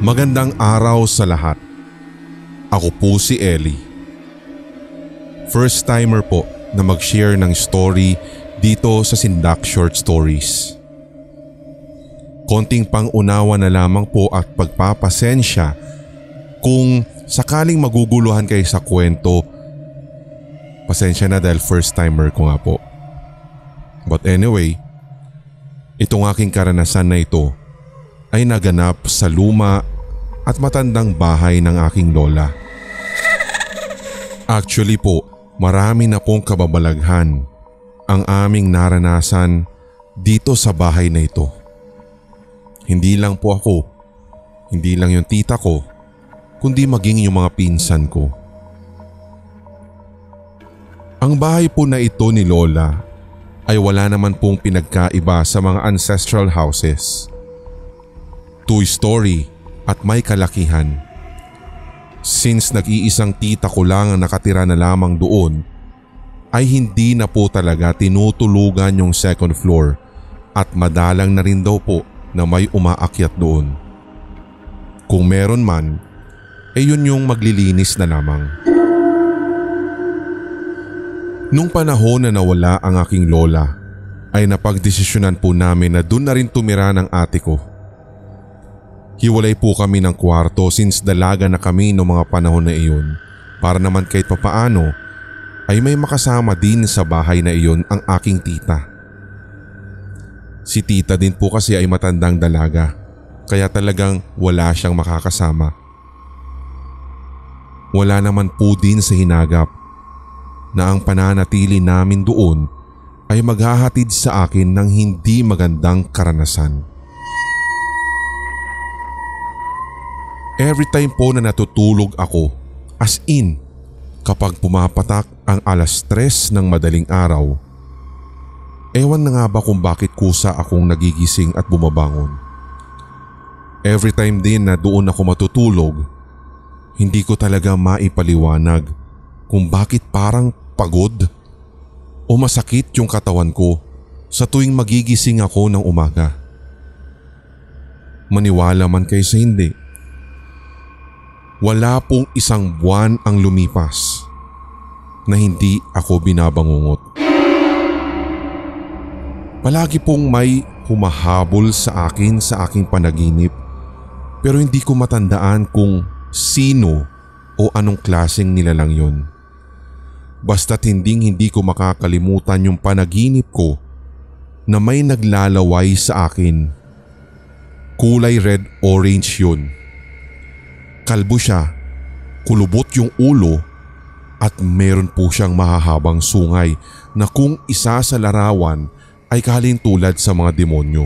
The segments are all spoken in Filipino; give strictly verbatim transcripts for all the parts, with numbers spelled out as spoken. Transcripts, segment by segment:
Magandang araw sa lahat. Ako po si Ellie. First timer po na mag-share ng story dito sa Sindak Short Stories. Konting pang-unawa na lamang po at pagpapasensya kung sakaling maguguluhan kayo sa kwento. Pasensya na dahil first timer ko nga po. But anyway, itong aking karanasan na ito ay naganap sa luma at matandang bahay ng aking lola. Actually po, marami na pong kababalaghan ang aming naranasan dito sa bahay na ito. Hindi lang po ako, hindi lang yung tita ko, kundi maging yung mga pinsan ko. Ang bahay po na ito ni Lola ay wala naman pong pinagkaiba sa mga ancestral houses. Two-story at may kalakihan. Since nag-iisang tita ko lang ang nakatira na lamang doon, ay hindi na po talaga tinutulugan yung second floor at madalang na rin daw po na may umaakyat doon. Kung meron man, ay yun yung maglilinis na lamang. Nung panahon na nawala ang aking lola, ay napagdesisyonan po namin na doon na rin tumira ng ate ko. Hiwalay po kami ng kwarto since dalaga na kami noong mga panahon na iyon para naman kahit papaano ay may makasama din sa bahay na iyon ang aking tita. Si tita din po kasi ay matandang dalaga kaya talagang wala siyang makakasama. Wala naman po din sa hinagap na ang pananatili namin doon ay maghahatid sa akin ng hindi magandang karanasan. Every time po na natutulog ako, as in, kapag pumapatak ang alas tres ng madaling araw, ewan na nga ba kung bakit kusa akong nagigising at bumabangon. Every time din na doon ako matutulog, hindi ko talaga maipaliwanag kung bakit parang pagod o masakit yung katawan ko sa tuwing magigising ako ng umaga. Maniwala man kayo sa hindi, wala pong isang buwan ang lumipas na hindi ako binabangungot. Palagi pong may humahabol sa akin sa aking panaginip pero hindi ko matandaan kung sino o anong klaseng nilalang yun. Basta't hinding hindi ko makakalimutan yung panaginip ko na may naglalaway sa akin. Kulay red-orange yun. Kalbo siya, kulubot yung ulo at meron po siyang mahahabang sungay na kung isa sa larawan ay kalintulad sa mga demonyo.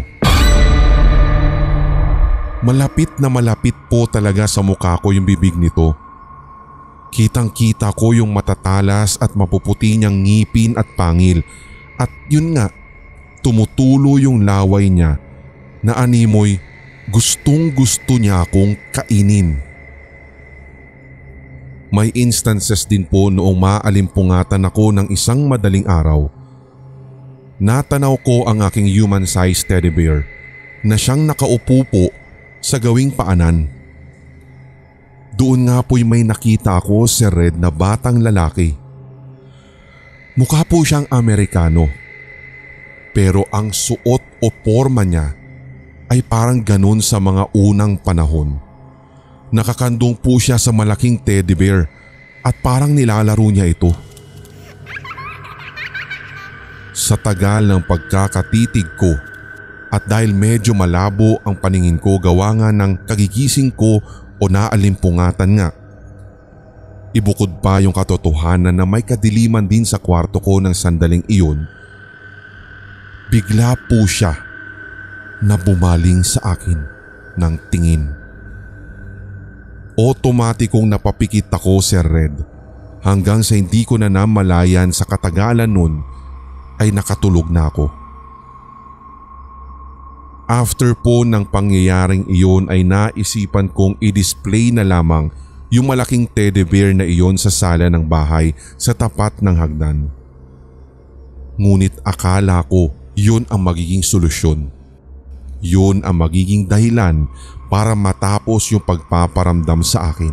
Malapit na malapit po talaga sa mukha ko yung bibig nito. Kitang-kita ko yung matatalas at mapuputi niyang ngipin at pangil at yun nga, tumutulo yung laway niya na animoy gustong gusto niya akong kainin. May instances din po noong maalimpungatan ako ng isang madaling araw. Natanaw ko ang aking human-sized teddy bear na siyang nakaupo po sa gawing paanan. Doon nga po'y may nakita ako si Red na batang lalaki. Mukha po siyang Amerikano. Pero ang suot o forma niya ay parang ganun sa mga unang panahon. Nakakandong po siya sa malaking teddy bear at parang nilalaro niya ito. Sa tagal ng pagkakatitig ko at dahil medyo malabo ang paningin ko gawa nga ng kagigising ko o naalimpungatan nga, ibukod pa yung katotohanan na may kadiliman din sa kwarto ko ng sandaling iyon, bigla po siya na bumaling sa akin ng tingin. Otomatikong napapikit ako, Sir Red, hanggang sa hindi ko na namalayan sa katagalan nun ay nakatulog na ako. After po ng pangyayaring iyon ay naisipan kong i-display na lamang yung malaking teddy bear na iyon sa sala ng bahay sa tapat ng hagdan. Ngunit akala ko yun ang magiging solusyon. Yun ang magiging dahilan para matapos yung pagpaparamdam sa akin.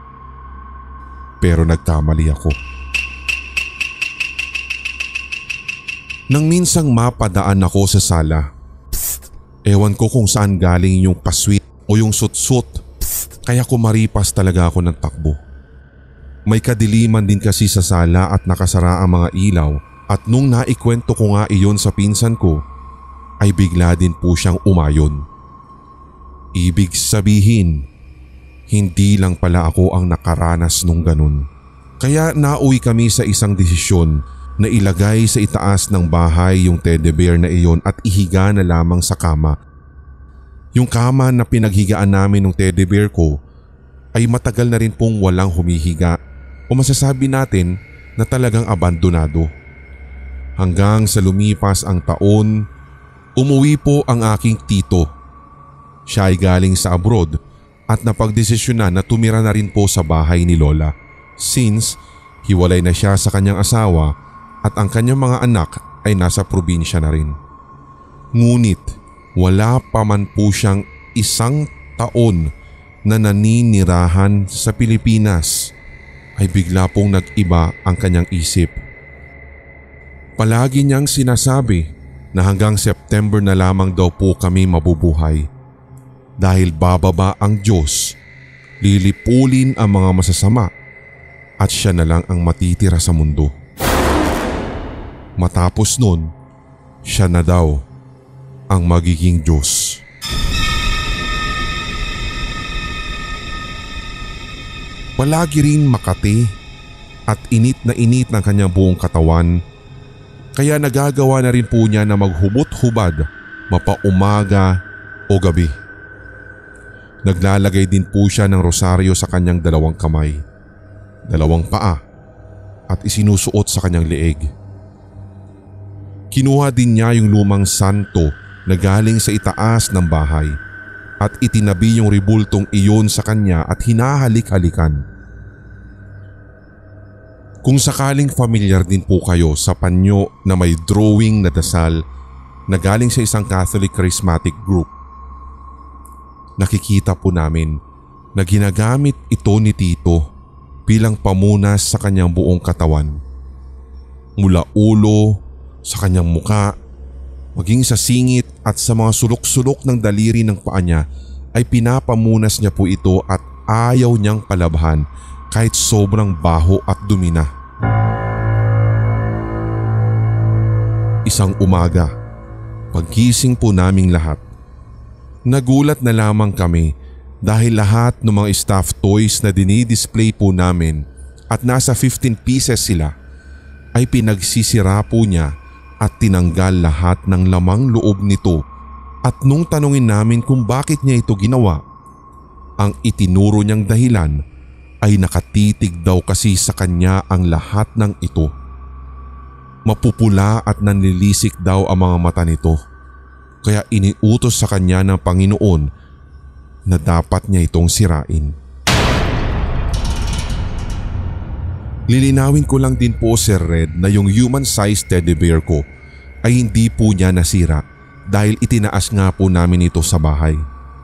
Pero nagkamali ako. Nang minsang mapadaan ako sa sala, ewan ko kung saan galing yung paswit o yung sutsut, kaya kumaripas talaga ako ng takbo. May kadiliman din kasi sa sala at nakasara ang mga ilaw, at nung naikwento ko nga iyon sa pinsan ko, ay bigla din po siyang umayon. Ibig sabihin, hindi lang pala ako ang nakaranas nung ganun. Kaya nauwi kami sa isang desisyon na ilagay sa itaas ng bahay yung teddy bear na iyon at ihiga na lamang sa kama. Yung kama na pinaghigaan namin ng teddy bear ko ay matagal na rin pong walang humihiga, o masasabi natin na talagang abandonado. Hanggang sa lumipas ang taon, umuwi po ang aking tito. Siya ay galing sa abroad at napagdesisyonan na tumira na rin po sa bahay ni Lola, since hiwalay na siya sa kanyang asawa at ang kanyang mga anak ay nasa probinsya na rin. Ngunit wala pa man po siyang isang taon na naninirahan sa Pilipinas ay bigla pong nag-iba ang kanyang isip. Palagi niyang sinasabi na hanggang September na lamang daw po kami mabubuhay. Dahil bababa ang Diyos, lilipulin ang mga masasama at siya na lang ang matitira sa mundo. Matapos nun, siya na daw ang magiging Diyos. Palagi rin makati at init na init ng kanyang buong katawan, kaya nagagawa na rin po niya na maghubot-hubad mapaumaga o gabi. Naglalagay din po siya ng rosaryo sa kanyang dalawang kamay, dalawang paa at isinusuot sa kanyang leeg. Kinuha din niya yung lumang santo na galing sa itaas ng bahay at itinabi yung ribultong iyon sa kanya at hinahalik-halikan. Kung sakaling familiar din po kayo sa panyo na may drawing na dasal na galing sa isang Catholic charismatic group, nakikita po namin na ginagamit ito ni Tito bilang pamunas sa kanyang buong katawan. Mula ulo, sa kanyang muka, maging sa singit at sa mga sulok-sulok ng daliri ng paa niya ay pinapamunas niya po ito at ayaw niyang palabhan kahit sobrang baho at dumi na. Isang umaga, paggising po naming lahat, nagulat na lamang kami dahil lahat ng mga stuffed toys na dinidisplay po namin at nasa fifteen pieces sila ay pinagsisira po niya at tinanggal lahat ng lamang loob nito, at nung tanungin namin kung bakit niya ito ginawa, ang itinuro niyang dahilan ay nakatitig daw kasi sa kanya ang lahat ng ito. Mapupula at nanlilisik daw ang mga mata nito, kaya iniutos sa kanya ng Panginoon na dapat niya itong sirain. Lilinawin ko lang din po, Sir Red, na yung human-sized teddy bear ko ay hindi po niya nasira dahil itinaas nga po namin ito sa bahay.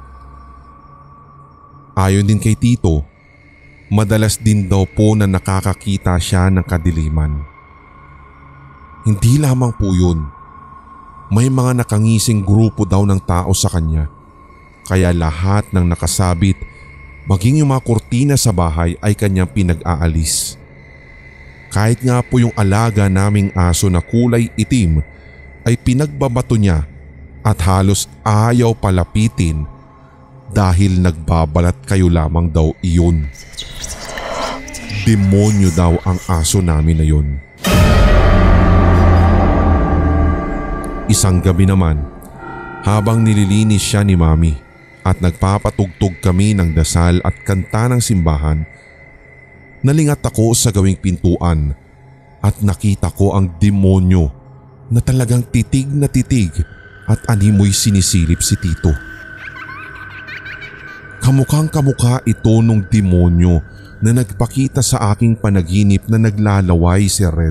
Ayon din kay Tito, madalas din daw po na nakakakita siya ng kadiliman. Hindi lamang po yun, may mga nakangising grupo daw ng tao sa kanya, kaya lahat ng nakasabit, maging yung mga kurtina sa bahay ay kanyang pinag-aalis. Kahit nga po yung alaga naming aso na kulay itim ay pinagbabato niya at halos ayaw palapitin dahil nagbabalat kayo lamang daw iyon. Demonyo daw ang aso namin na yun. Isang gabi naman, habang nililinis siya ni Mami at nagpapatugtog kami ng dasal at kanta ng simbahan, nalingat ako sa gawing pintuan at nakita ko ang demonyo na talagang titig na titig at animoy sinisilip si Tito. Kamukhang kamukha ito nung demonyo na nagpakita sa aking panaginip na naglalaway si Red.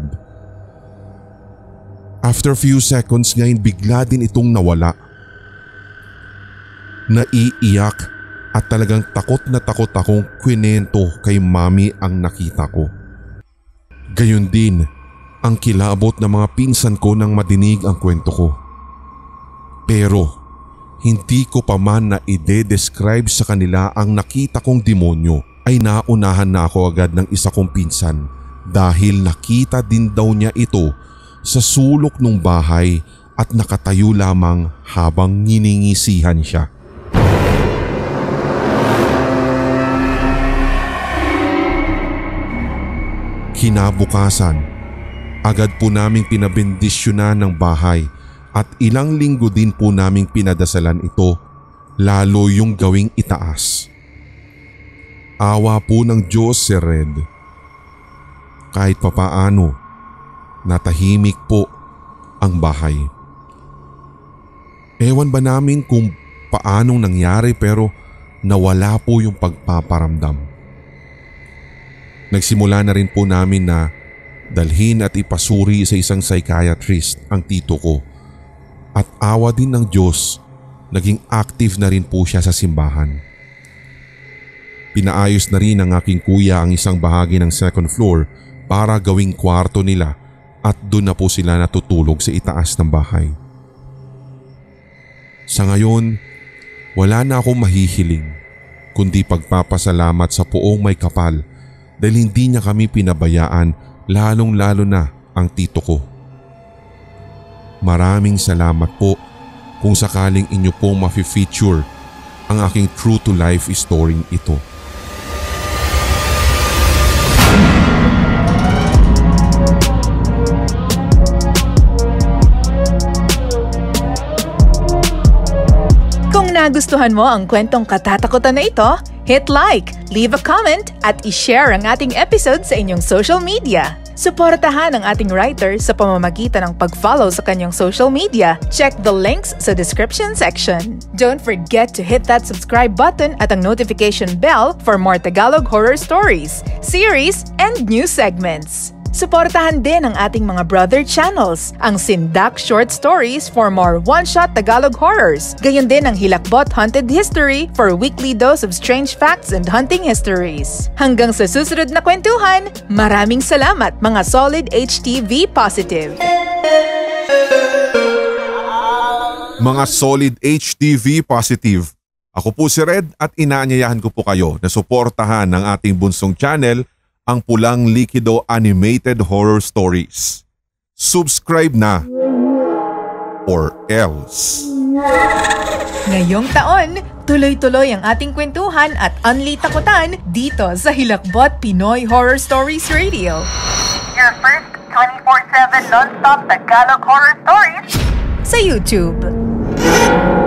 After few seconds ngayon bigla din itong nawala. Naiiyak at talagang takot na takot akong kwinento kay mami ang nakita ko. Gayon din ang kilabot ng mga pinsan ko nang madinig ang kwento ko. Pero hindi ko pa man na ide-describe sa kanila ang nakita kong demonyo ay naunahan na ako agad ng isa kong pinsan dahil nakita din daw niya ito sa sulok ng bahay at nakatayo lamang habang nginingisihan siya. Kinabukasan, agad po naming pinabendisyonan ng bahay at ilang linggo din po naming pinadasalan ito, lalo yung gawing itaas. Awa po ng Diyos, Sir Red. Kahit papaano, natahimik po ang bahay. Ewan ba namin kung paanong nangyari pero nawala po yung pagpaparamdam. Nagsimula na rin po namin na dalhin at ipasuri sa isang psychiatrist ang tito ko. At awa din ng Diyos, naging active na rin po siya sa simbahan. Pinaayos na rin ng aking kuya ang isang bahagi ng second floor para gawing kwarto nila at doon na po sila natutulog sa itaas ng bahay. Sa ngayon, wala na akong mahihiling kundi pagpapasalamat sa Poong May Kapal dahil hindi niya kami pinabayaan, lalong lalo na ang tito ko. Maraming salamat po kung sakaling inyo pong mafe-feature ang aking true to life story ito. Kung nagustuhan mo ang kwentong katatakutan na ito, hit like, leave a comment at i-share ang ating episode sa inyong social media. Suportahan ang ating writer sa pamamagitan ng pag-follow sa kanyang social media. Check the links sa description section. Don't forget to hit that subscribe button at ang notification bell for more Tagalog horror stories, series, and new segments. Suportahan din ang ating mga brother channels, ang Sindak Short Stories for more one-shot Tagalog horrors. Gayon din ang Hilakbot Haunted History for weekly dose of strange facts and hunting histories. Hanggang sa susunod na kwentuhan, maraming salamat mga Solid H T V Positive. Mga Solid H T V Positive, ako po si Red at inaanyayahan ko po kayo na suportahan ng ating bunsong channel, ang Pulang Likido Animated Horror Stories. Subscribe na or else. Ngayong taon, tuloy-tuloy ang ating kwentuhan at unli takutan dito sa Hilakbot Pinoy Horror Stories Radio. Your first twenty-four seven non-stop Tagalog horror stories Sa YouTube.